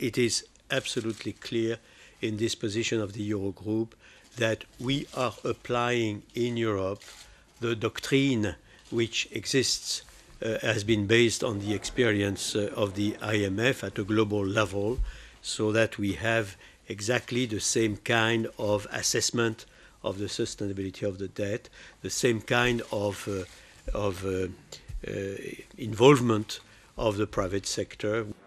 it is absolutely clear in this position of the Eurogroup that we are applying in Europe the doctrine which exists, has been based on the experience of the IMF at a global level, so that we have exactly the same kind of assessment of the sustainability of the debt, the same kind of involvement of the private sector.